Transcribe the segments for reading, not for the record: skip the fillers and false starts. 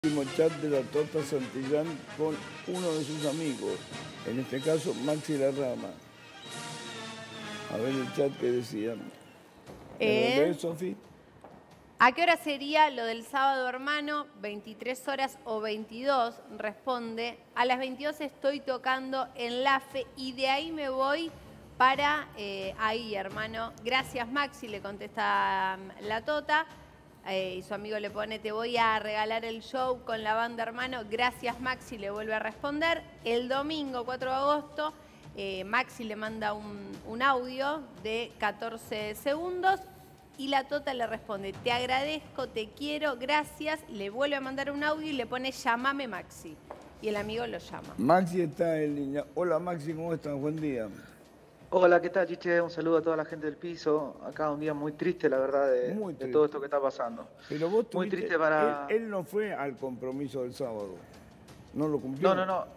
Último chat de la Tota Santillán con uno de sus amigos, en este caso Maxi Larrama. A ver el chat que decían. ¿Me lo lees, Sofi? ¿A qué hora sería lo del sábado, hermano? 23 horas o 22, responde. A las 22 estoy tocando en la FE y de ahí me voy para ahí, hermano. Gracias, Maxi, le contesta la Tota. Y su amigo le pone, te voy a regalar el show con la banda, hermano. Gracias, Maxi, le vuelve a responder. El domingo, 4 de agosto, Maxi le manda un audio de 14 segundos y la Tota le responde, te agradezco, te quiero, gracias. Le vuelve a mandar un audio y le pone, llámame, Maxi. Y el amigo lo llama. Maxi está en línea. Hola, Maxi, ¿cómo estás? Buen día. Hola, ¿qué tal, Chiche? Un saludo a toda la gente del piso. Acá un día muy triste, la verdad, de todo esto que está pasando. Pero vos muy tuviste, triste para... Él no fue al compromiso del sábado. ¿No lo cumplió?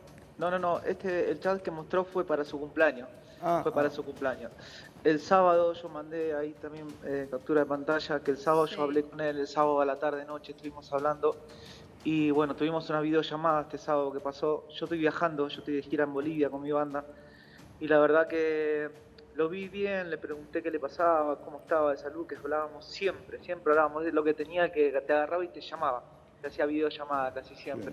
No. El chat que mostró fue para su cumpleaños. Fue para su cumpleaños. El sábado yo mandé ahí también captura de pantalla, que el sábado yo hablé con él, el sábado a la tarde, noche, estuvimos hablando. Y bueno, tuvimos una videollamada este sábado que pasó. Yo estoy viajando, yo estoy de gira en Bolivia con mi banda. Y la verdad que lo vi bien, le pregunté qué le pasaba, cómo estaba de salud, que hablábamos siempre hablábamos de lo que tenía, que te agarraba y te llamaba, te hacía videollamada casi siempre.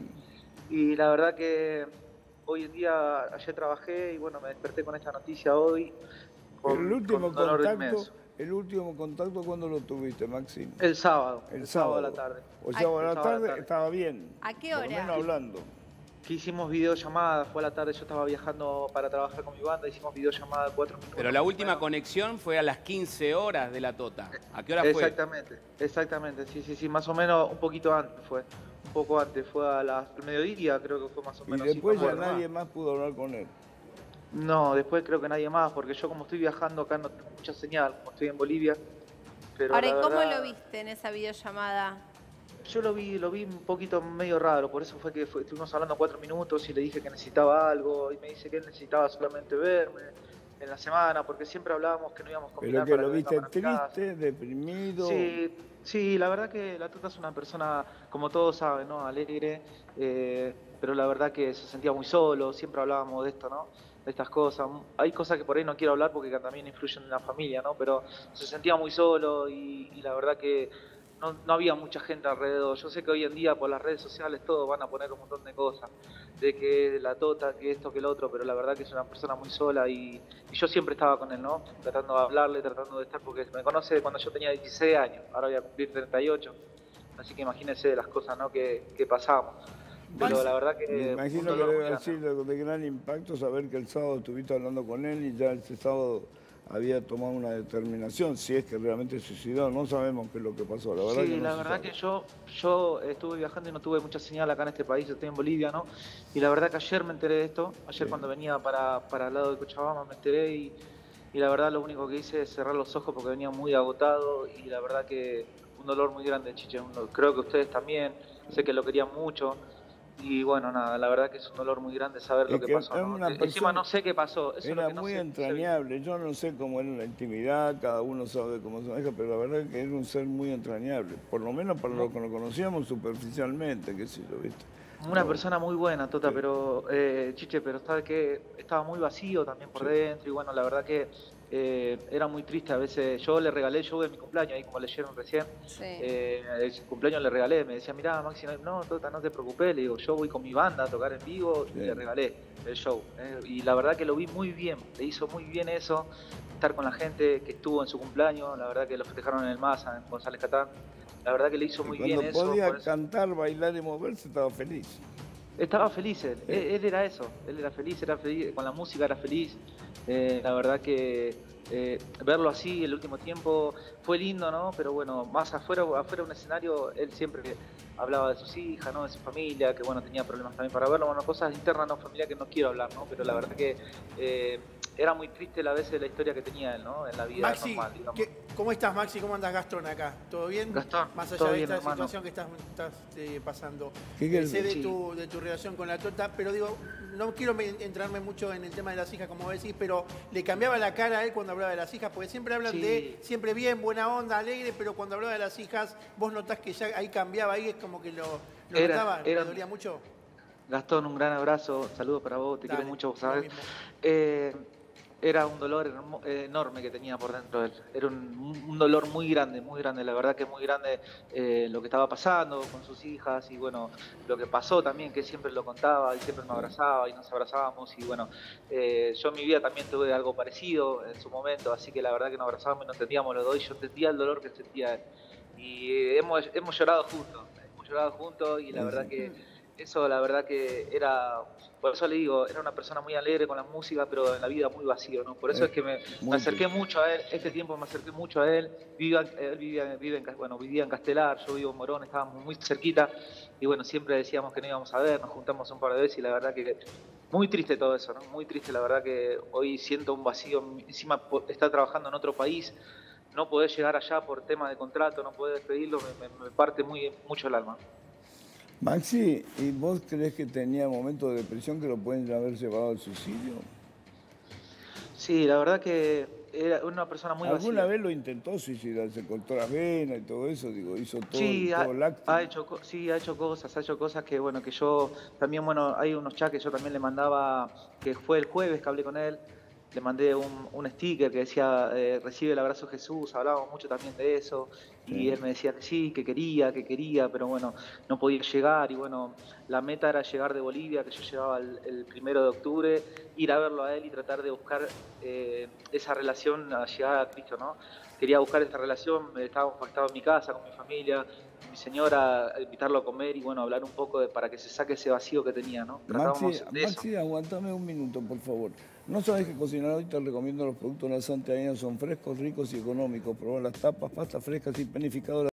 Y la verdad que hoy en día, ayer trabajé y bueno, me desperté con esta noticia hoy, con dolor inmenso. ¿El último contacto cuándo lo tuviste, Maxi? El sábado. El sábado a la tarde. O sea, a la tarde estaba bien. ¿A qué hora? Por lo menos hablando. Que hicimos videollamada, fue a la tarde, yo estaba viajando para trabajar con mi banda, hicimos videollamada de 4 minutos. Pero la última conexión fue a las 15 horas de la Tota. ¿A qué hora fue? Exactamente, sí, más o menos un poquito antes fue. Un poco antes, fue al mediodía, creo que fue más o menos. Y después ya nadie más pudo hablar con él. No, después creo que nadie más, porque yo como estoy viajando acá no tengo mucha señal, como estoy en Bolivia. Pero ahora, ¿y cómo lo viste en esa videollamada? Yo lo vi un poquito medio raro, por eso fue que estuvimos hablando 4 minutos y le dije que necesitaba algo y me dice que él necesitaba solamente verme en la semana, porque siempre hablábamos que no íbamos a combinar. Pero que lo viste triste, deprimido. Sí, la verdad que la Tota es una persona, como todos saben, ¿no? Alegre, pero la verdad que se sentía muy solo, siempre hablábamos de esto, ¿no? De estas cosas. Hay cosas que por ahí no quiero hablar porque también influyen en la familia, ¿no? Pero se sentía muy solo y la verdad que no había mucha gente alrededor. Yo sé que hoy en día por las redes sociales todos van a poner un montón de cosas, de que la Tota, que esto, que lo otro, pero la verdad que es una persona muy sola y yo siempre estaba con él, ¿no? Tratando de hablarle, tratando de estar, porque me conoce de cuando yo tenía 16 años, ahora voy a cumplir 38, así que imagínense las cosas, ¿no? que pasábamos. Pero la verdad que... Me imagino que debe haber sido de gran impacto saber que el sábado estuviste hablando con él y ya ese sábado había tomado una determinación, si es que realmente se suicidó, no sabemos qué es lo que pasó, la verdad. Sí, la verdad que yo estuve viajando y no tuve mucha señal acá en este país, estoy en Bolivia, ¿no? Y la verdad que ayer me enteré de esto, ayer cuando venía para el lado de Cochabamba me enteré y la verdad lo único que hice es cerrar los ojos porque venía muy agotado y la verdad que un dolor muy grande, Chiche, creo que ustedes también, sé que lo querían mucho. Y bueno, nada, la verdad que es un dolor muy grande saber lo que pasó. Encima no sé qué pasó. Eso era muy entrañable. Yo no sé cómo era la intimidad, cada uno sabe cómo se maneja, pero la verdad que era un ser muy entrañable. Por lo menos para los que lo conocíamos superficialmente, qué sé yo, ¿viste? Una persona muy buena, Tota, sí. Pero Chiche, pero sabe que estaba muy vacío también por dentro y bueno, la verdad que era muy triste a veces. Yo le regalé el show de mi cumpleaños, ahí como leyeron recién, el cumpleaños le regalé, me decía, mirá Maxi, no Tota, no te preocupes, le digo, yo voy con mi banda a tocar en vivo y le regalé el show. Y la verdad que lo vi muy bien, le hizo muy bien eso, estar con la gente que estuvo en su cumpleaños, la verdad que lo festejaron en el Masa, en González Catán. La verdad que le hizo muy bien eso. Cuando podía cantar, bailar y moverse, estaba feliz. Estaba feliz él era eso, él era feliz, con la música era feliz. La verdad que verlo así el último tiempo fue lindo, ¿no? Pero bueno, más afuera de un escenario, él siempre hablaba de sus hijas, ¿no? De su familia, que bueno, tenía problemas también para verlo, bueno, cosas internas, no familia que no quiero hablar, ¿no? Pero la verdad que era muy triste a veces la historia que tenía él, ¿no? En la vida Maxi, normal, digamos. ¿Cómo estás, Maxi? ¿Cómo andas, Gastón, acá? ¿Todo bien? Gastón, más allá todo de bien, esta hermano. situación que estás pasando. Sé de tu relación con la Tota, pero digo, no quiero entrarme mucho en el tema de las hijas, como decís, pero le cambiaba la cara a él cuando hablaba de las hijas, porque siempre hablan de, siempre bien, buena onda, alegre, pero cuando hablaba de las hijas, vos notás que ya ahí cambiaba, ahí es como que ¿Lo notaba? ¿Le dolía mucho? Gastón, un gran abrazo, saludos para vos, te quiero mucho, vos sabés. Era un dolor enorme que tenía por dentro de él. Era un dolor muy grande, la verdad que muy grande lo que estaba pasando con sus hijas y bueno, lo que pasó también, que siempre lo contaba y siempre me abrazaba y nos abrazábamos y bueno, yo en mi vida también tuve algo parecido en su momento, así que la verdad que nos abrazábamos y nos entendíamos los dos y yo entendía el dolor que sentía él. Y hemos llorado juntos y la verdad que eso la verdad que era, por eso le digo, era una persona muy alegre con la música, pero en la vida muy vacío, ¿no? Por eso es que me acerqué mucho a él, este tiempo me acerqué mucho a él, él vivía en Castelar, yo vivo en Morón, estábamos muy cerquita, y bueno, siempre decíamos que no íbamos a ver, nos juntamos un par de veces y la verdad que muy triste todo eso, ¿no? Muy triste, la verdad que hoy siento un vacío, encima está trabajando en otro país, no poder llegar allá por tema de contrato, no poder despedirlo, me parte mucho el alma. Maxi, ¿y vos crees que tenía momentos de depresión que lo pueden haber llevado al suicidio? Sí, la verdad que era una persona muy vacía. ¿Alguna vez lo intentó suicidar? Se cortó las venas y todo eso, digo, hizo todo, todo lácteo. Ha hecho cosas que, bueno, que yo también, bueno, hay unos chats que yo también le mandaba, que fue el jueves que hablé con él, le mandé un sticker que decía, recibe el abrazo Jesús, hablábamos mucho también de eso, y él me decía que sí, que quería, pero bueno, no podía llegar, y bueno, la meta era llegar de Bolivia, que yo llegaba el 1 de octubre, ir a verlo a él y tratar de buscar esa relación a llegar a Cristo, ¿no? Quería buscar esta relación, estaba en mi casa con mi familia, mi señora, invitarlo a comer y bueno, hablar un poco para que se saque ese vacío que tenía, ¿no? Maxi, aguantame un minuto, por favor. No sabes que cocinar hoy, te recomiendo los productos de la Santa Ana, son frescos, ricos y económicos. Probar las tapas, pastas frescas y panificadoras.